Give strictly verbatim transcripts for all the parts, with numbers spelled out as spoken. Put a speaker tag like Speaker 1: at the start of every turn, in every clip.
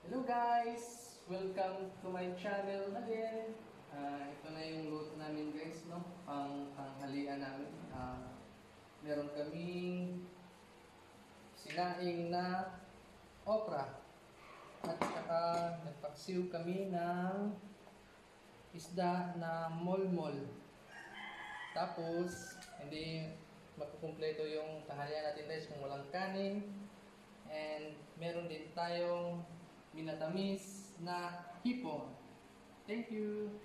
Speaker 1: Hello guys! Welcome to my channel again. Uh, ito na yung luto namin guys, no? Pang tanghalian namin. Uh, meron kaming sinaing na okra. At saka nagpaksiw kami ng isda na molmol. Tapos, hindi magkukumpleto yung tanghalian natin guys kung walang kanin. And meron din tayong minatamis na hipon. Thank you!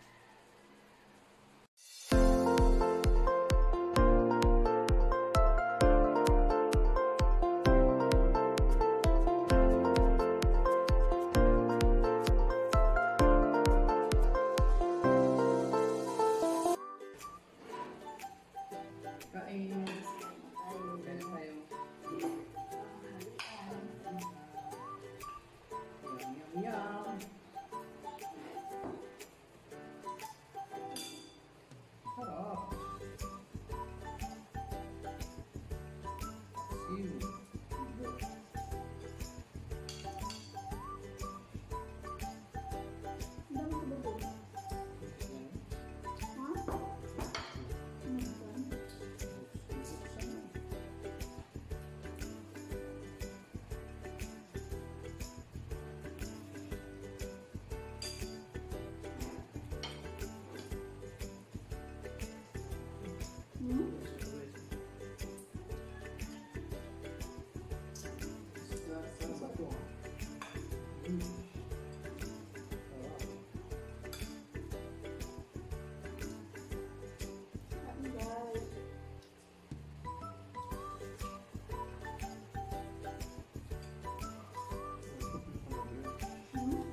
Speaker 1: Kain! Kain tayo. Yum! Sarap! Seaweed.
Speaker 2: Hmm?
Speaker 1: Sarap ito.
Speaker 2: Happy guys. Hmm?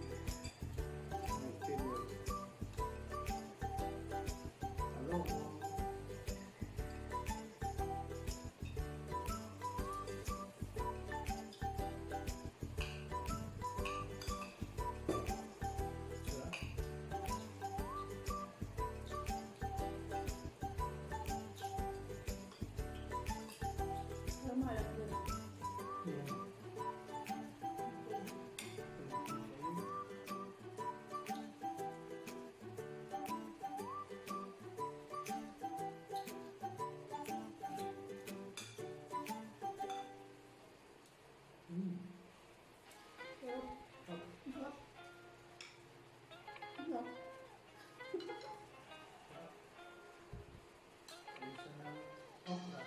Speaker 2: Alam mo, alam mo. Sarap. Sarap. Sarap.
Speaker 1: Okra.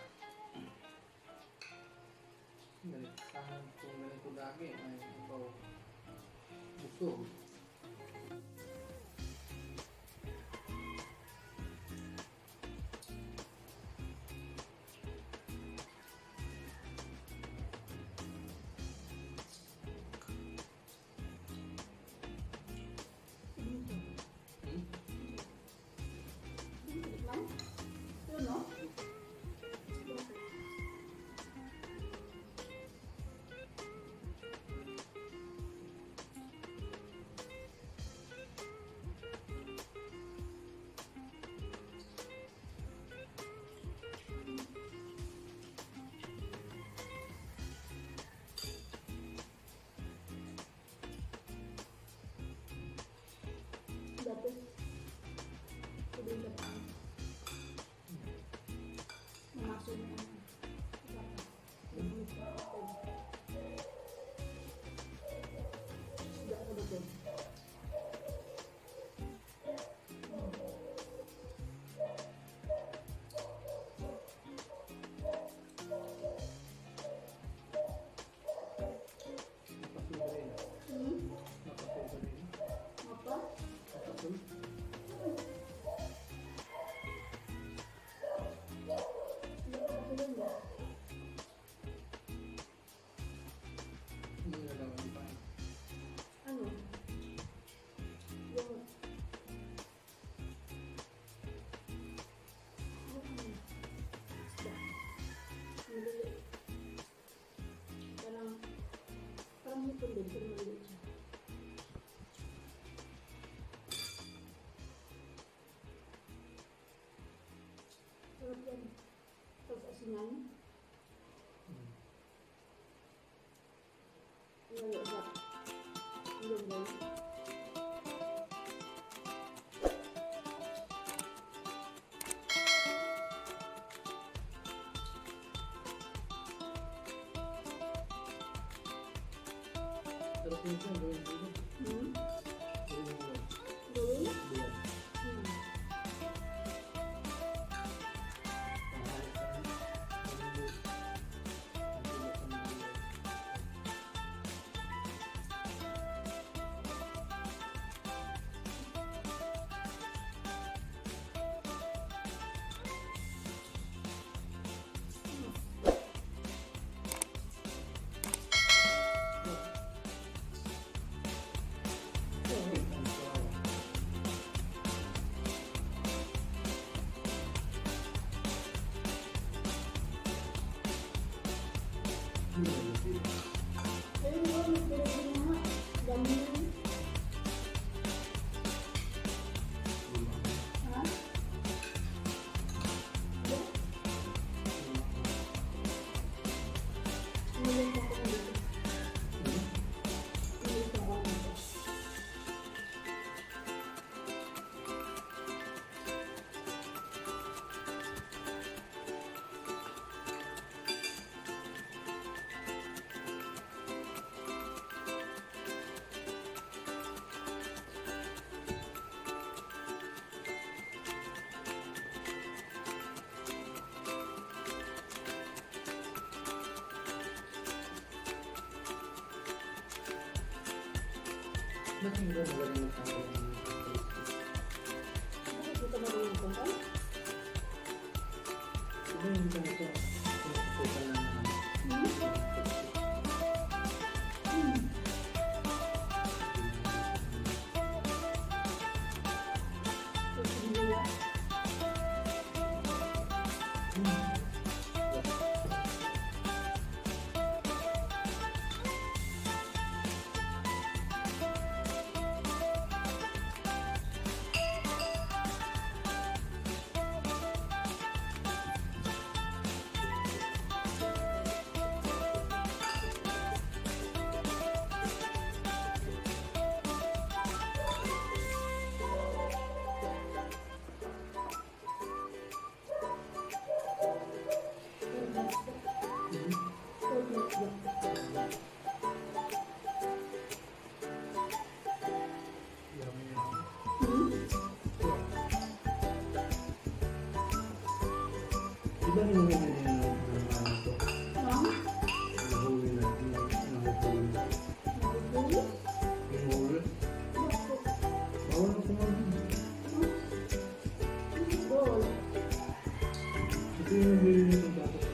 Speaker 1: Ganitahan kung ganito lagi ay ikaw busog. Hmm?
Speaker 2: Sarap lang. Yun, no? Dati, sabihin ka pa. Mamakso na naman. Isda ka ba ito?
Speaker 1: Napasulo rin.
Speaker 2: Hmm?
Speaker 1: Napasulo rin.
Speaker 2: Apa?
Speaker 1: Napasulo.
Speaker 2: Hindi ka matulog ba?
Speaker 1: Hindi na lang ang iba.
Speaker 2: Ano? Yung... Yung... Isda. Maliliit. Parang... Parang hipon din, pero maliliit siya. Sarap yan. Tapos asinan.
Speaker 1: Hmm.
Speaker 2: Maliliit.
Speaker 1: Sarap yun siya, gawin dito.
Speaker 2: Hmm?
Speaker 1: Gawin mo lang.
Speaker 2: Gawin?
Speaker 1: Buwan.
Speaker 2: Hmm.
Speaker 1: Mahal ka rin. Malulog. Malulog ka malulog.
Speaker 2: Ayun, oh, nagdala na nga. Dami na. Ha? Yeah. Ulit ako ulit. Ulit ako ulit.
Speaker 1: Ba't hindi ba magaling magkakaroon ng
Speaker 2: Bakit dito marunong ko ka?
Speaker 1: Diba yung ganito? Ito pa lang naman.
Speaker 2: Hmm? Hmm. Ito niya.
Speaker 1: Di ba hinuwi na niya ng ano ito? Nahuwi na. Nahuwi na. Hinuwi? Bawal na kumain. Ito yung nabili niya ng dapat.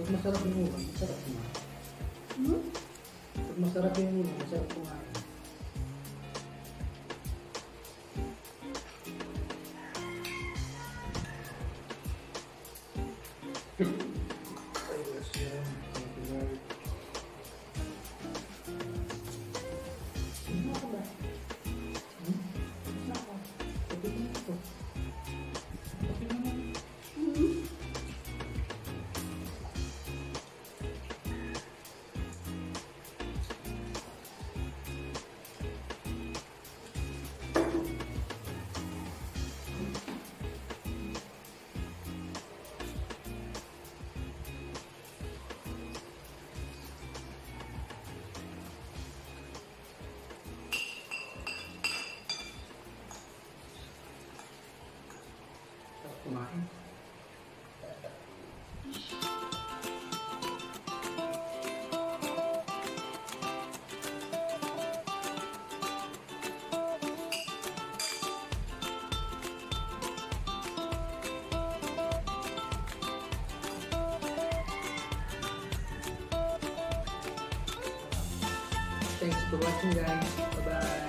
Speaker 3: Pag masarap yung ulam, masarap kumain.
Speaker 2: Hmm?
Speaker 3: Pag masarap yung ulam, masarap kumain. Ayos yan. Thank you, Lord.
Speaker 2: Ano ako ba?
Speaker 3: Hmm?
Speaker 2: Ano ako?
Speaker 3: Pati ko ito. Pati naman.
Speaker 2: Hmm?
Speaker 3: Sarap kumain. Thanks for watching, guys. Bye-bye.